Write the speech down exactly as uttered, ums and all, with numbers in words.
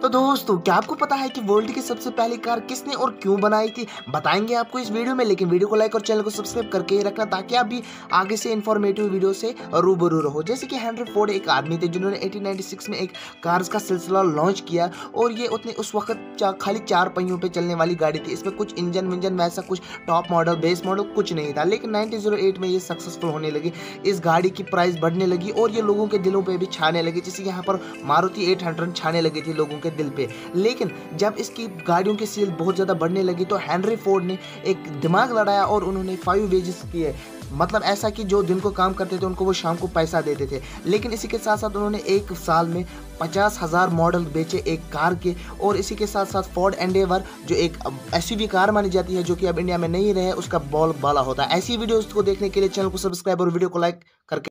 तो दोस्तों, क्या आपको पता है कि वर्ल्ड की सबसे पहली कार किसने और क्यों बनाई थी? बताएंगे आपको इस वीडियो में। लेकिन वीडियो को लाइक और चैनल को सब्सक्राइब करके ही रखना, ताकि आप भी आगे से इन्फॉर्मेटिव वीडियो से रूबरू रहो। जैसे कि हेनरी फोर्ड एक आदमी थे जिन्होंने अठारह सौ छियानवे में एक कार्स का सिलसिला लॉन्च किया, और ये उतने उस वक्त चा, खाली चार पहियों पे चलने वाली गाड़ी थी। इसमें कुछ इंजन विंजन वैसा कुछ टॉप मॉडल बेस मॉडल कुछ नहीं था। लेकिन उन्नीस सौ आठ में ये सक्सेसफुल होने लगी, इस गाड़ी की प्राइस बढ़ने लगी और ये लोगों के दिलों पे भी छाने लगी, जैसे यहाँ पर मारुति आठ सौ छाने लगी थी लोगों के दिल पे। लेकिन जब इसकी गाड़ियों की सेल बहुत ज़्यादा बढ़ने लगी तो हेनरी फोर्ड ने एक दिमाग लड़ाया और उन्होंने फाइव वेजेस किए। मतलब ऐसा कि जो दिन को काम करते थे उनको वो शाम को पैसा देते थे। लेकिन इसी के साथ साथ उन्होंने एक साल में पचास हज़ार मॉडल बेचे एक कार के। और इसी के साथ साथ फोर्ड एंडेवर जो एक एसयूवी कार मानी जाती है, जो कि अब इंडिया में नहीं रहे, उसका बॉल बाला होता है। ऐसी वीडियोस को देखने के लिए चैनल को सब्सक्राइब और वीडियो को लाइक करके